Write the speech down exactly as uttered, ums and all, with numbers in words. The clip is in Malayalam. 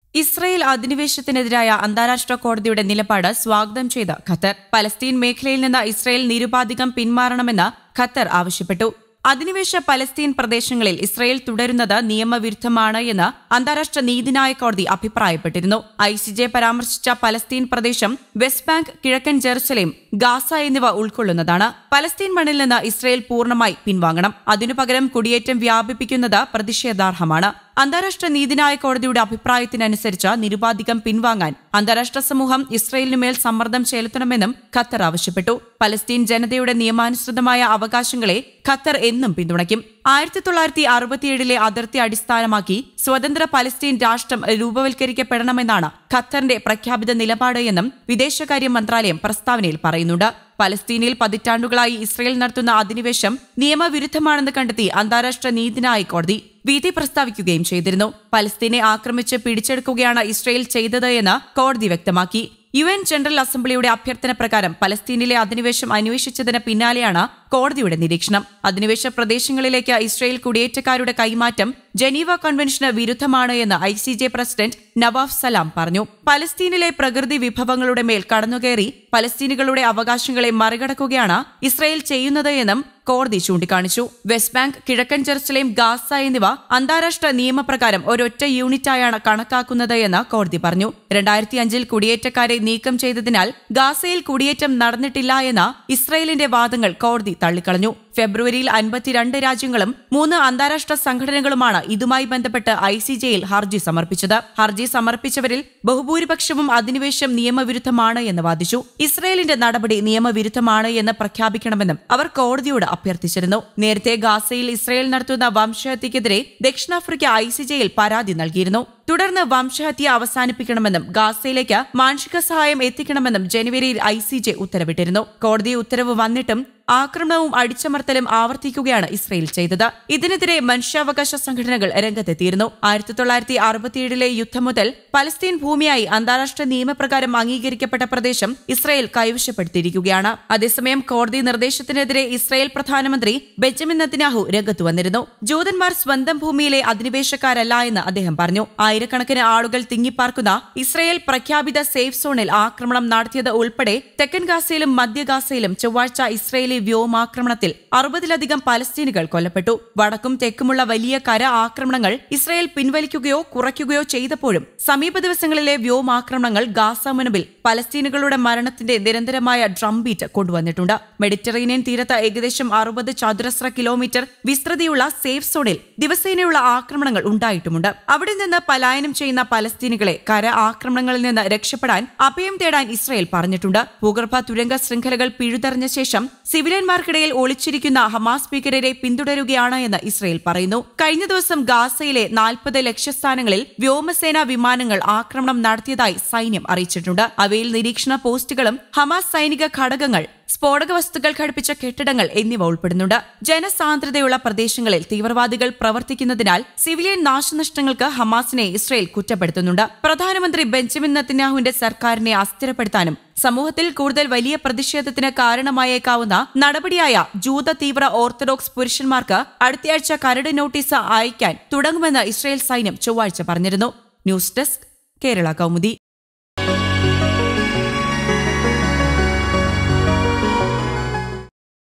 ഇസ്രയേൽ അധിനിവേശത്തിനെതിരായ അന്താരാഷ്ട്ര കോടതിയുടെ നിലപാട് സ്വാഗതം ചെയ്ത ഖത്തർ പലസ്തീൻ മേഖലയിൽ നിന്ന് ഇസ്രയേൽ നിരുപാധികം പിന്മാറണമെന്ന് ഖത്തർ ആവശ്യപ്പെട്ടു. അധിനിവേശ പലസ്തീൻ പ്രദേശങ്ങളിൽ ഇസ്രയേൽ തുടരുന്നത് നിയമവിരുദ്ധമാണ് എന്ന് അന്താരാഷ്ട്ര നീതിന്യായ കോടതി അഭിപ്രായപ്പെട്ടിരുന്നു. ഐ സി ജെ പരാമർശിച്ച പലസ്തീൻ പ്രദേശം വെസ്റ്റ് ബാങ്ക്, കിഴക്കൻ ജെറുസലേം, ഗാസ എന്നിവ ഉൾക്കൊള്ളുന്നതാണ്. പലസ്തീൻ മണ്ണിൽ നിന്ന് ഇസ്രയേൽ പൂർണ്ണമായി പിൻവാങ്ങണം. അതിനു പകരം കുടിയേറ്റം വ്യാപിപ്പിക്കുന്നത് പ്രതിഷേധാർഹമാണ്. അന്താരാഷ്ട്ര നീതിന്യായ കോടതിയുടെ അഭിപ്രായത്തിനനുസരിച്ച് നിരുപാധികം പിൻവാങ്ങാൻ അന്താരാഷ്ട്ര സമൂഹം ഇസ്രയേലിനുമേൽ സമ്മർദ്ദം ചെലുത്തണമെന്നും ഖത്തർ ആവശ്യപ്പെട്ടു. പലസ്തീൻ ജനതയുടെ നിയമാനുസൃതമായ അവകാശങ്ങളെ ഖത്തർ എന്നും പിന്തുണയ്ക്കും. ആയിരത്തി തൊള്ളായിരത്തി അറുപത്തിയേഴിലെ അതിർത്തി അടിസ്ഥാനമാക്കി സ്വതന്ത്ര പലസ്തീൻ രാഷ്ട്രം രൂപവൽക്കരിക്കപ്പെടണമെന്നാണ് ഖത്തറിന്റെ പ്രഖ്യാപിത നിലപാട് എന്നും വിദേശകാര്യ മന്ത്രാലയം പ്രസ്താവനയിൽ പറയുന്നുണ്ട്. പലസ്തീനിൽ പതിറ്റാണ്ടുകളായി ഇസ്രയേൽ നടത്തുന്ന അധിനിവേശം നിയമവിരുദ്ധമാണെന്ന് കണ്ടെത്തി അന്താരാഷ്ട്ര നീതിന്യായ കോടതി വിധി പ്രസ്താവിക്കുകയും ചെയ്തിരുന്നു. പലസ്തീനെ ആക്രമിച്ച് പിടിച്ചെടുക്കുകയാണ് ഇസ്രയേൽ ചെയ്തത് എന്ന് കോടതി വ്യക്തമാക്കി. യു എൻ ജനറൽ അസംബ്ലിയുടെ അഭ്യർത്ഥന പ്രകാരം പലസ്തീനിലെ അധിനിവേശം അന്വേഷിച്ചതിന് പിന്നാലെയാണ് കോടതിയുടെ നിരീക്ഷണം. അധിനിവേശ പ്രദേശങ്ങളിലേക്ക് ഇസ്രയേൽ കുടിയേറ്റക്കാരുടെ കൈമാറ്റം ജനീവ കൺവെൻഷന് വിരുദ്ധമാണ് എന്ന് I C J president Nawaf Salam പറഞ്ഞു. പലസ്തീനിലെ പ്രകൃതി വിഭവങ്ങളുടെ മേൽ കടന്നുകയറി പലസ്തീനികളുടെ അവകാശങ്ങളെ മറികടക്കുകയാണ് ഇസ്രയേൽ ചെയ്യുന്നത് എന്നും കോടതി ചൂണ്ടിക്കാണിച്ചു. വെസ്റ്റ് ബാങ്ക്, കിഴക്കൻ ജെറുസലേം, ഗാസ എന്നിവ അന്താരാഷ്ട്ര നിയമപ്രകാരം ഒരൊറ്റ യൂണിറ്റായാണ് കണക്കാക്കുന്നത് എന്ന് കോടതി പറഞ്ഞു. രണ്ടായിരത്തി അഞ്ചിൽ കുടിയേറ്റക്കാരെ നീക്കം ചെയ്തതിനാൽ ഗാസയിൽ കുടിയേറ്റം നടന്നിട്ടില്ല എന്ന ഇസ്രയേലിന്റെ വാദങ്ങൾ കോടതി തള്ളിക്കളഞ്ഞു. ഫെബ്രുവരിയിൽ അൻപത്തിരണ്ട് രാജ്യങ്ങളും മൂന്ന് അന്താരാഷ്ട്ര സംഘടനകളുമാണ് ഇതുമായി ബന്ധപ്പെട്ട് ഐ സി ജെയിൽ ഹർജി സമർപ്പിച്ചത്. ഹർജി സമർപ്പിച്ചവരിൽ ബഹുഭൂരിപക്ഷവും അധിനിവേശം നിയമവിരുദ്ധമാണ് എന്ന് വാദിച്ചു. ഇസ്രയേലിന്റെ നടപടി നിയമവിരുദ്ധമാണ് എന്ന് പ്രഖ്യാപിക്കണമെന്നും അവർ കോടതിയോട് അഭ്യർത്ഥിച്ചിരുന്നു. നേരത്തെ ഗാസയിൽ ഇസ്രയേൽ നടത്തുന്ന വംശഹത്യക്കെതിരെ ദക്ഷിണാഫ്രിക്ക ഐ സി ജെയിൽ പരാതി നൽകിയിരുന്നു. തുടർന്ന് വംശഹത്യ അവസാനിപ്പിക്കണമെന്നും ഗാസയിലേക്ക് മാനുഷിക സഹായം എത്തിക്കണമെന്നും ജനുവരിയിൽ ഐ സി ജെ ഉത്തരവിട്ടിരുന്നു. കോടതി ഉത്തരവ് വന്നിട്ടും ആക്രമണവും അടിച്ചമർത്തലും ആവർത്തിക്കുകയാണ് ഇസ്രയേൽ ചെയ്തത്. ഇതിനെതിരെ മനുഷ്യാവകാശ സംഘടനകൾ രംഗത്തെത്തിയിരുന്നു. ആയിരത്തി തൊള്ളായിരത്തി അറുപത്തിയേഴിലെ യുദ്ധം മുതൽ പലസ്തീൻ ഭൂമിയായി അന്താരാഷ്ട്ര നിയമപ്രകാരം അംഗീകരിക്കപ്പെട്ട പ്രദേശം ഇസ്രയേൽ കൈവശപ്പെടുത്തിയിരിക്കുകയാണ്. അതേസമയം കോടതി നിർദ്ദേശത്തിനെതിരെ ഇസ്രയേൽ പ്രധാനമന്ത്രി ബെഞ്ചമിൻ നെതന്യാഹു രംഗത്തു വന്നിരുന്നു. ജൂതന്മാർ സ്വന്തം ഭൂമിയിലെ അധിനിവേശക്കാരല്ല എന്ന് അദ്ദേഹം പറഞ്ഞു. ആയിരക്കണക്കിന് ആളുകൾ തിങ്ങിപ്പാർക്കുന്ന ഇസ്രയേൽ പ്രഖ്യാപിത സേഫ് സോണിൽ ആക്രമണം നടത്തിയത് ഉൾപ്പെടെ തെക്കൻ ഗാസയിലും മധ്യ ഗാസയിലും ചൊവ്വാഴ്ച ഇസ്രയേലി വ്യോമാക്രമണത്തിൽ അറുപതിലധികം പലസ്തീനുകൾ കൊല്ലപ്പെട്ടു. വടക്കും തെക്കുമുള്ള വലിയ കര ആക്രമണങ്ങൾ ഇസ്രയേൽ പിൻവലിക്കുകയോ കുറയ്ക്കുകയോ ചെയ്തപ്പോഴും സമീപ ദിവസങ്ങളിലെ വ്യോമാക്രമണങ്ങൾ ഗാസ മുനമ്പിൽ പലസ്തീനുകളുടെ മരണത്തിന്റെ നിരന്തരമായ ഡ്രം ബീറ്റ് കൊണ്ടുവന്നിട്ടുണ്ട്. മെഡിറ്ററേനിയൻ തീരത്ത് ഏകദേശം അറുപത് ചതുരശ്ര കിലോമീറ്റർ വിസ്തൃതിയുള്ള സേഫ് സോണിൽ ദിവസേനയുള്ള ആക്രമണങ്ങൾ ഉണ്ടായിട്ടുമുണ്ട്. അവിടെ നിന്ന് പലായനം ചെയ്യുന്ന പലസ്തീനുകളെ കര ആക്രമണങ്ങളിൽ നിന്ന് രക്ഷപ്പെടാൻ അഭയം തേടാൻ ഇസ്രയേൽ പറഞ്ഞിട്ടുണ്ട്. ഭൂഗർഭ തുരങ്ക ശൃംഖലകൾ പിഴുതെറിഞ്ഞ ശേഷം സിവിലിയന്മാർക്കിടയിൽ ഒളിച്ചിരിക്കുന്ന ഹമാസ് ഭീകരരെ പിന്തുടരുകയാണ് എന്ന് ഇസ്രയേൽ പറയുന്നു. കഴിഞ്ഞ ദിവസം ഗാസയിലെ നാൽപ്പത് ലക്ഷ്യസ്ഥാനങ്ങളിൽ വ്യോമസേനാ വിമാനങ്ങൾ ആക്രമണം നടത്തിയതായി സൈന്യം അറിയിച്ചിട്ടുണ്ട്. അവയിൽ നിരീക്ഷണ പോസ്റ്റുകളും ഹമാസ് സൈനിക ഘടകങ്ങൾ, സ്ഫോടക വസ്തുക്കൾ ഘടിപ്പിച്ച കെട്ടിടങ്ങൾ എന്നിവ ഉൾപ്പെടുന്നുണ്ട്. ജനസാന്ദ്രതയുള്ള പ്രദേശങ്ങളിൽ തീവ്രവാദികൾ പ്രവർത്തിക്കുന്നതിനാൽ സിവിലിയൻ നാശനഷ്ടങ്ങൾക്ക് ഹമാസിനെ ഇസ്രയേൽ കുറ്റപ്പെടുത്തുന്നുണ്ട്. പ്രധാനമന്ത്രി ബെഞ്ചമിൻ നെതന്യാഹുവിന്റെ സർക്കാരിനെ അസ്ഥിരപ്പെടുത്താനും സമൂഹത്തിൽ കൂടുതൽ വലിയ പ്രതിഷേധത്തിന് കാരണമായേക്കാവുന്ന നടപടിയായ ജൂത തീവ്ര ഓർത്തഡോക്സ് പുരുഷന്മാർക്ക് അടുത്തയാഴ്ച കരട് നോട്ടീസ് അയക്കാൻ തുടങ്ങുമെന്ന് ഇസ്രയേൽ സൈന്യം ചൊവ്വാഴ്ച പറഞ്ഞിരുന്നു. News desk, Kerala Kaumudi.